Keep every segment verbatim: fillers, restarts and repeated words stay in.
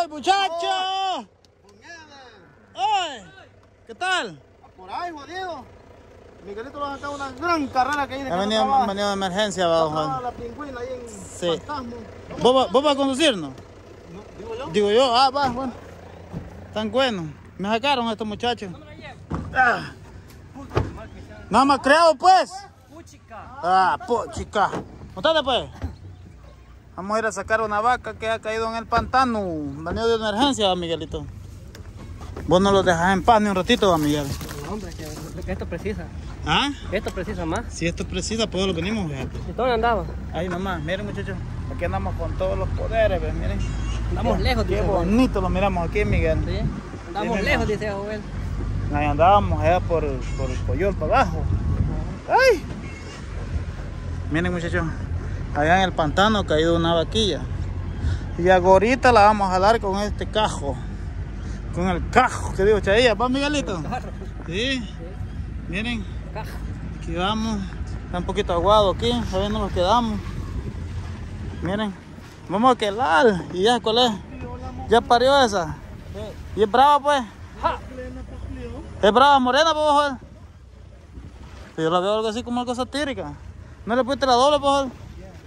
tal, muchacho? ¡Ay! ¿Qué tal? Por ahí, jodido. Miguelito va a sacar una gran carrera que hay de Ha venido, no venido de emergencia, va, don Juan. la pingüina ahí en Sí. Fantasma. ¿Vos, va- ¿Vos vas a conducirnos? No, digo yo. Digo yo, ah, va, bueno. Tan bueno. Me sacaron estos muchachos. Ah. Nada más creo, pues. Ah, puchica. Montate, pues. Vamos a ir a sacar una vaca que ha caído en el pantano. Venido de emergencia, Miguelito. Vos no lo dejas en paz ni un ratito, Miguel. No, hombre, que, que esto precisa. ¿Ah? Esto precisa más. Si esto es precisa, pues lo venimos, fíjate. ¿Y dónde andaba? Ahí nomás, miren, muchachos. Aquí andamos con todos los poderes, ¿ves? Miren. Andamos Qué- lejos, Qué dice Joel. bonito lo miramos aquí, Miguel. Sí. Andamos Sí, lejos, mira. dice Joel. Ahí andábamos allá por, por el Coyol para abajo. ¡Ay! Miren, muchachos. Allá en el pantano ha caído una vaquilla. Y ahorita la vamos a jalar con este cajo. Con el cajo que digo Chailla. ¿Va, Miguelito? Sí. Miren. Caja. Aquí vamos. Está un poquito aguado aquí. A ver, no nos quedamos. Miren. Vamos a quelar. ¿Y ya cuál es? ¿Ya parió esa? ¿Y es brava, pues? ¡Ja! ¿Es brava morena, pues, Joel? Yo la veo algo así como algo satírica. ¿No le pusiste la doble, pues, Joel?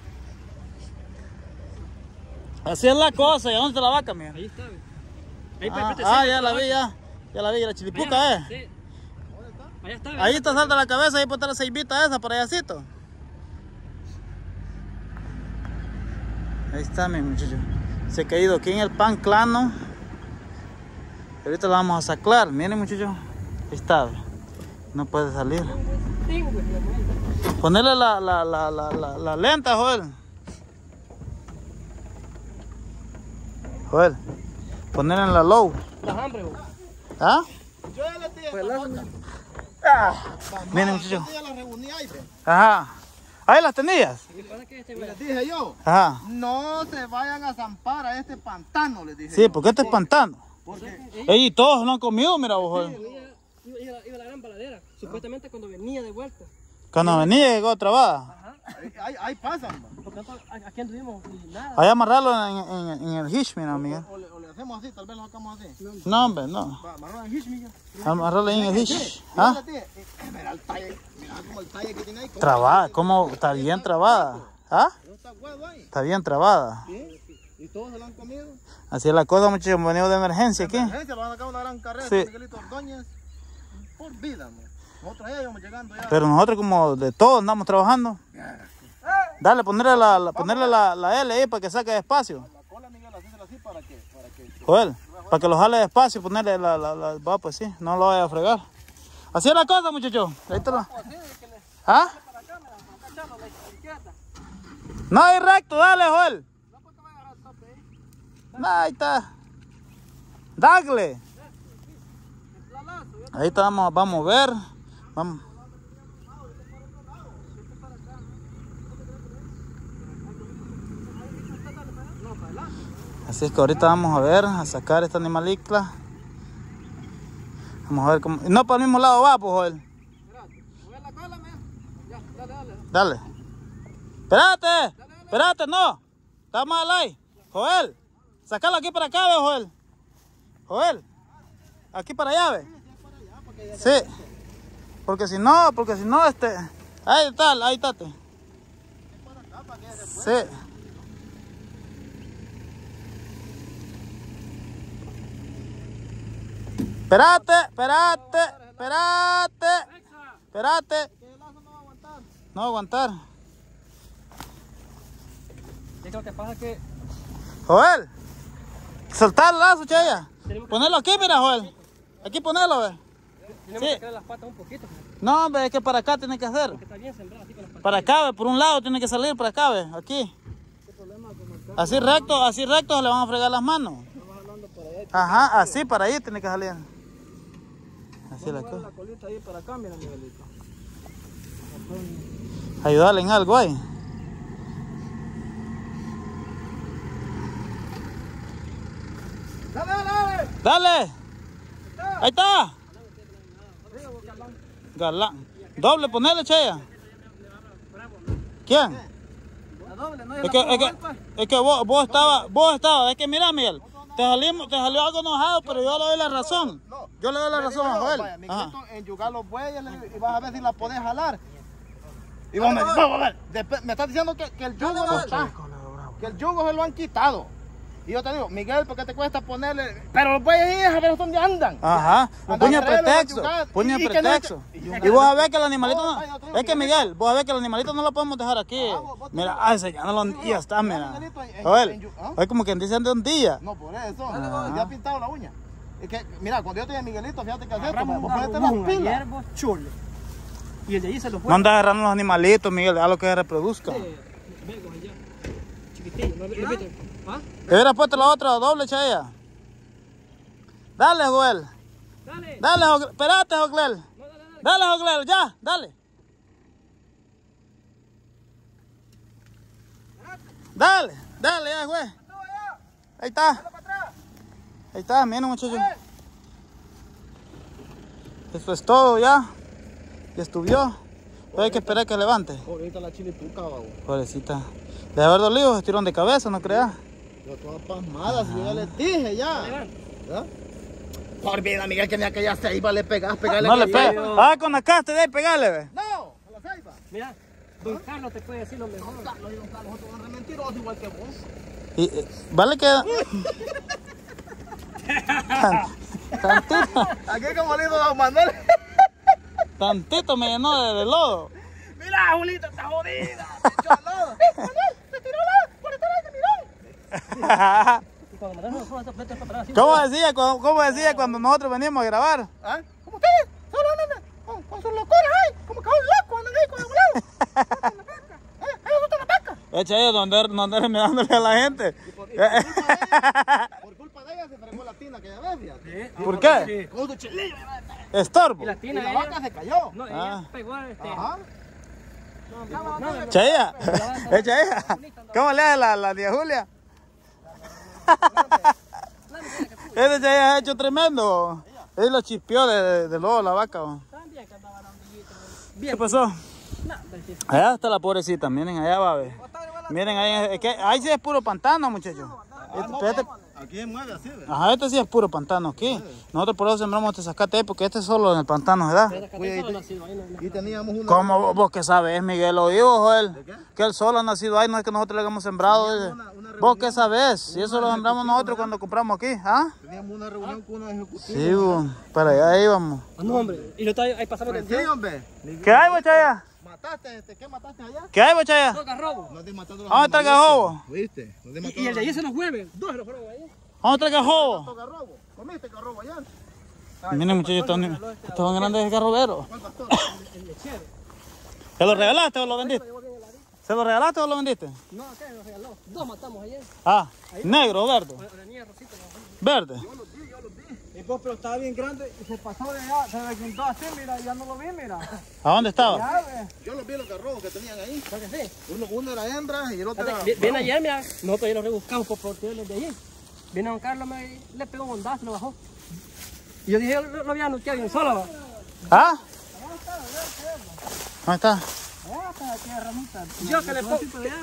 Así es la cosa. ¿Y a dónde está la vaca, mía? Ahí está. Ahí, Ah, pues, ah, ya la vi, ya. Ya la vi, la chilipuca, ¿eh? Sí. Allá está. Ahí está, salta la cabeza, ahí puede estar la ceibita esa, por allácito. Ahí está, mi muchacho. Se ha caído aquí en el pan clano. Ahorita la vamos a sacar. Miren, muchachos. Ahí está. No puede salir. Ponerle la, la, la, la, la, la lenta, Joel. Joel. Ponerle en la low. Las hambre, vos. ¿Ah? Yo ya le dije. Pues la- Ah. Miren, muchachos. Yo ya la reuní ahí, ve. Ajá. Ahí las tenías. Lo que pasa es que este Y güey- les dije yo, Ajá. no se vayan a zampar a este pantano, les dije Sí, yo. porque este es pantano. Porque Ey, todos lo han comido, mira vos, Joel. Ella iba, iba, iba a la gran baladera. Supuestamente cuando venía de vuelta. Cuando venía llegó trabada. Ajá. ahí, ahí, ahí pasan, va. Por tanto, a- aquí anduvimos y nada. Ahí amarrarlo en, en, en el hitch, mira, Miguel. O, o le, o le hacemos así, tal vez lo sacamos así. No, hombre, no. Va, amarrarlo en hitch, Miguel. Amarrarlo ahí en el hitch. Yo ¿Ah? les dije, eh, mira el talle, mira como el talle que tiene ahí. ¿cómo Trabada, ¿cómo? Está bien trabada. ¿Ah? no está huevo ahí? Está bien trabada. ¿Sí? ¿Y todos se lo han comido? Así es la cosa, muchachos. Hemos venido de emergencia aquí. Emergencia, lo van a sacar una gran carrera, Sí. Miguelito Ordóñez, por vida, man. Nosotros ya íbamos llegando ya. Pero nosotros como de todos andamos trabajando. Dale, ponerle la, la- ponerle la, la L ahí para que saque despacio. La cola, Miguel, hacérsela así para que, para que. Joel, para que lo jale despacio, ponerle la, la, la, va, pues sí, no lo vaya a fregar. Así es la cosa, muchachos. Ahí está la... ¿Ah? No, hay recto, dale, Joel. No, ahí está. Dale. Ahí está, vamos, vamos a ver. Vamos. Así es que ahorita vamos a ver, a sacar esta animalicla. Vamos a ver cómo... No, para el mismo lado va, pues, Joel. Dale. Espérate, espérate, no. Está mal ahí. Joel, sácalo aquí para acá, ve, Joel. Joel, aquí para allá, ve. Sí. Porque si no, porque si no, este... Ahí está, ahí está. Sí. Espérate, espérate, espérate, espérate. No va a aguantar. Es que lo que pasa es que Joel, soltar el lazo, Chaya. tenemos que, Ponelo aquí, mira, Joel. Aquí ponelo, ve. tenemos Sí. que crear las patas un poquito. No, hombre, es que para acá tiene que hacer. Que está bien sembrado así con las patas. Para acá, ve, por un lado tiene que salir, para acá, ve, aquí. Así recto, así recto se le van a fregar las manos. Ajá, así para ahí tiene que salir. Así la cosa. La colita ahí para acá, mira, Miguelito. Ayudarle en algo ahí. Dale, dale, dale. Dale. Ahí está. Galán. Doble, ponele, Chaya. ¿Quién? La doble, no Es que, es que, es que vos, vos estabas, vos estabas, es que mira, Miguel, te, salimos, te salió algo enojado, pero yo le doy la razón. No. Yo le doy la Le razón digo a yo, Joel. vaya, Ajá. Miguelito, en yugar los bueyes le digo, y vas a ver si la podés jalar. Y vos me dices, no, a ver, después me estás diciendo que, que el yugo no está. Que el yugo se lo han quitado. Y yo te digo, Miguel, ¿por qué te cuesta ponerle? Pero los bueyes ahí, a ver dónde andan. Ajá, Andan puña a traerlos a pretexto, yugar. puña Y- y que no- pretexto. y- Y vos a ver que el animalito No, no... ay, no te digo Es que que- Miguel, vos a ver que el animalito no lo podemos dejar aquí. Ah, vos- vos te Mira, digo. ah, enseñándolo y ya está, mira. Miguelito, en- en- Joel, en yu- ¿ah? es como quien dicen de un día. No, por eso. Ah. Ya ha pintado la uña. Es que, mira, cuando yo tenía Miguelito, fíjate que hacer esto, Agarramos vos un ponete las garrobón pilas. ayer, vos, chule. Y el de ahí se lo fue. No andas agarrando los animalitos, Miguel, deja lo que se reproduzca. Vengo allá. Chiquitillo, ¿no? ¿Lo viste? ¿Ah? ¿Te hubieras puesto la otra doble, Chaya? Dale, Joel. Dale. Dale, Joel. Espérate, Joel. No, dale, dale. Dale, Joel, ya, dale. Dale, dale, ya, güey. Ahí está. Ahí está, miren, muchachos. Eso es todo ya. Ya estuvo. Pero hay que esperar que levante. Ahorita la chilituca, babo. Pobrecita. De haber dolido, estirón de cabeza, no creas. Yo todas pasmadas, yo ya les dije ya. ¿Ya? Por vida, Miguel, que ni aquella ceiba le pegas, pegarle. No que le pegas. yo- Ah, con la casta de ahí, pegale, ve. No, a la ceiba. Mira, don Carlos te puede decir lo mejor. Don Carlos y don Carlos, otros van a mentirosos igual que vos. Y, eh, vale que. Tan- tantito, Aquí como le digo a don Manuel. tantito me llenó de, de lodo. Mira, Julita, está jodida. Se echó al lodo. ¡Eh, Manuel! ¡Se tiró al lodo! ¡Por estar ahí, mirón! Y cuando me das los ojos, te para atrás así. ¿Cómo decía, cómo, cómo decía cuando nosotros veníamos a grabar? ¿Ah? ¿Cómo ustedes? Solo andan con, con sus locuras ahí. Como que son locos, andan ahí con el volado. ¡Eh, ellos son la vaca! Echa ellos, no andar, no andar mirándole a la gente. Por, y por, culpa de ella, por culpa de ella se fregó la tina aquella vez, fíjate. Sí. ¿Por qué? Con su chilillo. Estorbo. Y la Y tina la ella. vaca se cayó. No, Ah. ella pegó este. Ajá. No, no, no. Chaya, echa ella. ¿Cómo le hace la, la tía Julia? Este Chaya ha hecho tremendo. Él lo chispeó de, de, de lodo la vaca. ¿O? También que andaba la amiguita. ¿Qué pasó? Nada, sí. Allá está la pobrecita, miren, allá va a ver. Miren, ahí, es que, ahí sí es puro pantano, muchachos. Este, este- Aquí se mueve así, ¿verdad? ajá, este sí es puro pantano aquí. Nosotros por eso sembramos este zacate ahí, porque este es solo en el pantano, ¿verdad? Oye, Solo y- nacido ahí, no, no. Y teníamos una... ¿Cómo vos, vos qué sabes, Miguel? Lo digo, Joel. ¿De qué? Que él solo ha nacido ahí, no es que nosotros le hayamos sembrado. dice. una- una ¿Vos qué reunión, sabes? Si eso lo sembramos nosotros cuando compramos aquí, ¿ah? Teníamos una reunión con unos ejecutivos. Sí, vos, para allá íbamos. Ah, no, hombre. Y lo está ahí pasando Pues el sí, hombre. ¿Qué hay, bochaya? ¿Mataste este? ¿Qué mataste allá? ¿Qué hay, bochaya? Dos garrobos. No te mataron los ¿Dónde está el animalitos. gajobo? ¿Viste? No te Y, mataron y el de los ahí se los vuelve. Dos se los fueron ahí. ¿Dónde está el gajobo? animalitos, garrobo. ¿Comiste garrobo ayer? Miren, muchachos, estos, estos son grandes garroberos. ¿Cuál pastor? El lechero. ¿Se lo regalaste o lo vendiste? ¿Se lo regalaste o lo vendiste? No, ¿qué nos regaló? Dos matamos ayer. Ah, negro o verde. La niña Rosita. Verde. Y pues, pero estaba bien grande y se pasó de allá, se desquintó así, mira, ya no lo vi, mira. ¿A dónde estaba? Ya, ve. Yo los vi los garrobos que tenían ahí. ¿Sabes qué sí? Uno, uno era hembra y el otro era... Ven ayer, mira. Nosotros ya lo rebuscamos por protegerlos de allí. Viene don Carlos, me, le pegó un bondazo, lo bajó. Y yo dije, yo lo, lo había anunciado bien solo. ¿Ah? ¿Dónde está? Yo que le pongo.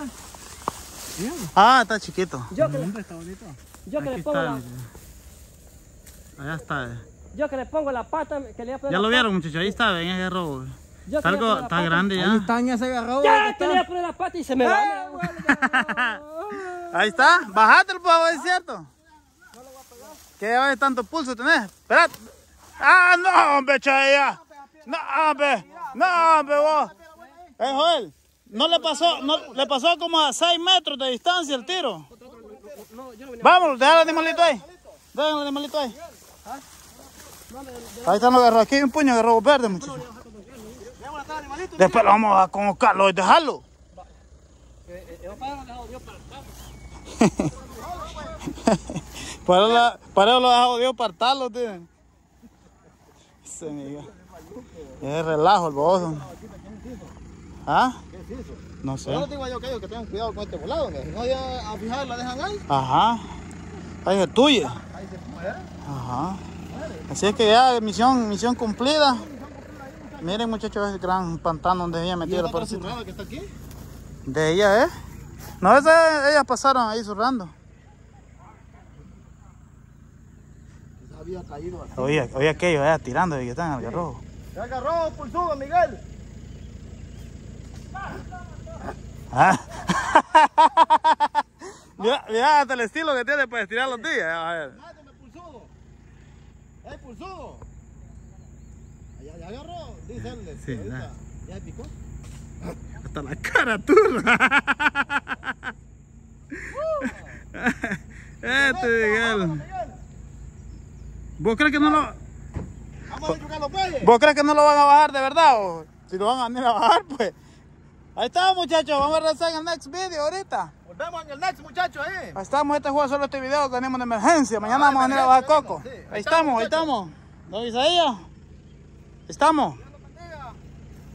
Ah, está chiquito. Yo que le, yo que le Aquí pongo está. la, Allá está. yo que le pongo la pata, que le voy a poner Ya la lo pata. vieron, muchachos. Ahí está, ven ese robo. Yo Está, que le algo, pongo la está pata. grande ya. está en ese garrobo. Ya, que le voy a poner la pata y se me va. Ahí está. Bajátelo, por favor, es cierto. ¿Qué de tanto pulso tenés? Espérate. Ah, no, hombre, Chaya. No, hombre. No, hombre, vos. Eh, Joel. No le pasó, no, le pasó como a seis metros de distancia el tiro. Vámonos, deja el animalito ahí. Deja el animalito ahí. Ahí están los garrobos. Aquí hay un puño de garrobos verdes, muchachos. Después lo vamos a convocarlo y dejarlo. Para eso la- para eso lo dejó Dios apartarlo, tío. Se me es relajo el bozo. ¿Ah? ¿Qué es eso? No sé. Yo no digo yo que ellos que tengan cuidado con este volado, que si no ya a fijar la dejan ahí. Ajá. Ahí es tuya. Ahí se muere. Ajá. Así es que ya, misión, misión cumplida. Miren, muchachos, ese gran pantano donde ella ¿Y metida esa la otra parecita. zurrada que está aquí? De ella, ¿eh? No, esa, ellas pasaron ahí zurrando. había caído así. Oye, oye aquello, allá tirando y que están en el garrobo. Se agarró pulsudo, Miguel. ¿Ah? mira, mira hasta el estilo que tiene para estirar los días. A ver. Mátame, pulsudo. ¡Ey, pulsudo! Ya, ya agarró, dice él. Sí, ahorita. ya. ¿Ya picó? Hasta la cara turra. Este Miguel. ¿Vos crees que no lo... Vamos a chocar los bueyes. ¿Vos crees que no lo van a bajar de verdad? O si lo van a venir a bajar, pues. Ahí estamos, muchachos. Vamos a regresar en el next video ahorita. Nos vemos en el next, muchachos, eh. Ahí estamos. Este juego solo este video que tenemos de emergencia. Mañana vamos a venir a bajar coco. Sí. Ahí estamos, ahí estamos. Don Isaías. Estamos.